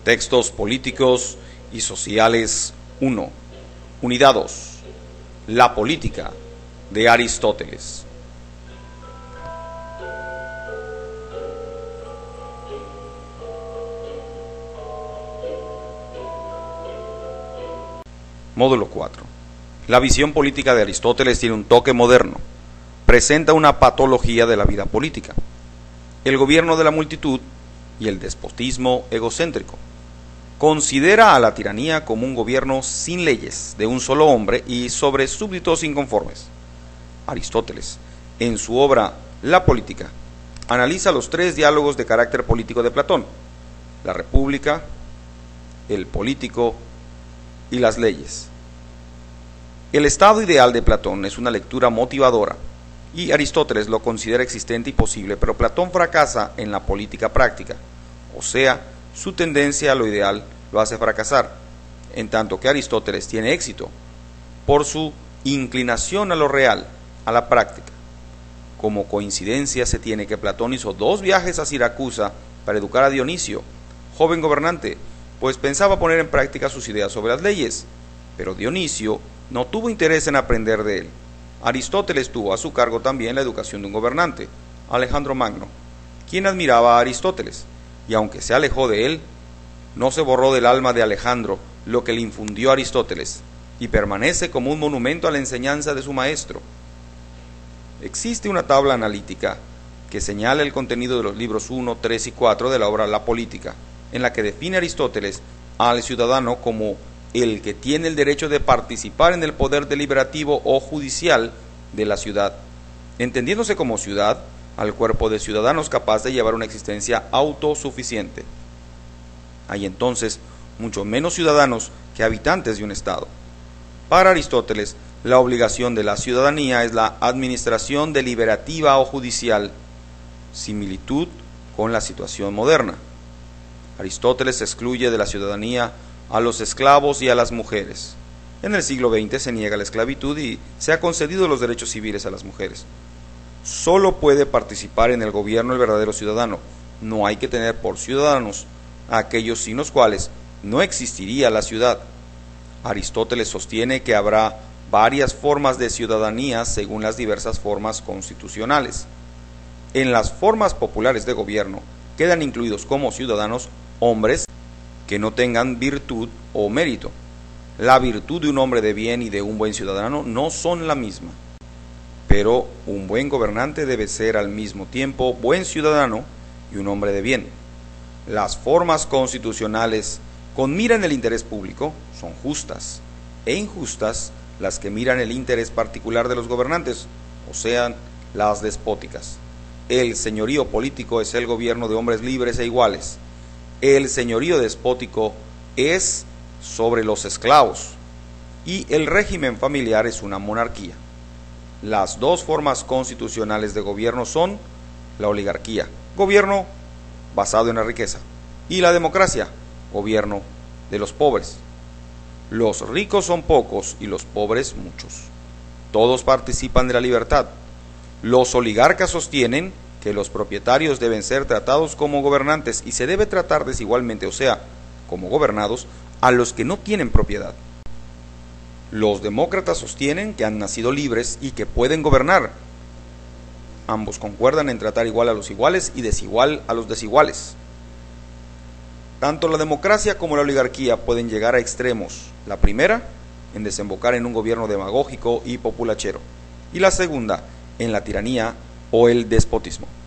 Textos políticos y sociales 1. Unidad 2. La política de Aristóteles. Módulo 4. La visión política de Aristóteles tiene un toque moderno. Presenta una patología de la vida política, el gobierno de la multitud y el despotismo egocéntrico. Considera a la tiranía como un gobierno sin leyes, de un solo hombre y sobre súbditos inconformes. Aristóteles, en su obra La Política, analiza los 3 diálogos de carácter político de Platón: la República, el político y las leyes. El estado ideal de Platón es una lectura motivadora, y Aristóteles lo considera existente y posible, pero Platón fracasa en la política práctica, o sea, su tendencia a lo ideal lo hace fracasar, en tanto que Aristóteles tiene éxito por su inclinación a lo real, a la práctica. Como coincidencia se tiene que Platón hizo 2 viajes a Siracusa para educar a Dionisio, joven gobernante, pues pensaba poner en práctica sus ideas sobre las leyes, pero Dionisio no tuvo interés en aprender de él. Aristóteles tuvo a su cargo también la educación de un gobernante, Alejandro Magno, quien admiraba a Aristóteles, y aunque se alejó de él, no se borró del alma de Alejandro lo que le infundió Aristóteles, y permanece como un monumento a la enseñanza de su maestro. Existe una tabla analítica que señala el contenido de los libros 1, 3 y 4 de la obra La Política, en la que define Aristóteles al ciudadano como el que tiene el derecho de participar en el poder deliberativo o judicial de la ciudad, entendiéndose como ciudad al cuerpo de ciudadanos capaz de llevar una existencia autosuficiente. Hay entonces mucho menos ciudadanos que habitantes de un estado. Para Aristóteles, la obligación de la ciudadanía es la administración deliberativa o judicial, similitud con la situación moderna. Aristóteles excluye de la ciudadanía a los esclavos y a las mujeres. En el siglo XX se niega la esclavitud y se ha concedido los derechos civiles a las mujeres. Solo puede participar en el gobierno el verdadero ciudadano. No hay que tener por ciudadanos a aquellos sin los cuales no existiría la ciudad. Aristóteles sostiene que habrá varias formas de ciudadanía según las diversas formas constitucionales. En las formas populares de gobierno quedan incluidos como ciudadanos hombres que no tengan virtud o mérito. La virtud de un hombre de bien y de un buen ciudadano no son la misma, pero un buen gobernante debe ser al mismo tiempo buen ciudadano y un hombre de bien. Las formas constitucionales con mira en el interés público son justas, e injustas las que miran el interés particular de los gobernantes, o sea, las despóticas. El señorío político es el gobierno de hombres libres e iguales. El señorío despótico es sobre los esclavos, y el régimen familiar es una monarquía. Las 2 formas constitucionales de gobierno son la oligarquía, gobierno basado en la riqueza, y la democracia, gobierno de los pobres. Los ricos son pocos y los pobres muchos. Todos participan de la libertad. Los oligarcas sostienen que los propietarios deben ser tratados como gobernantes y se debe tratar desigualmente, o sea, como gobernados, a los que no tienen propiedad. Los demócratas sostienen que han nacido libres y que pueden gobernar. Ambos concuerdan en tratar igual a los iguales y desigual a los desiguales. Tanto la democracia como la oligarquía pueden llegar a extremos. La primera, en desembocar en un gobierno demagógico y populachero, y la segunda, en la tiranía o el despotismo.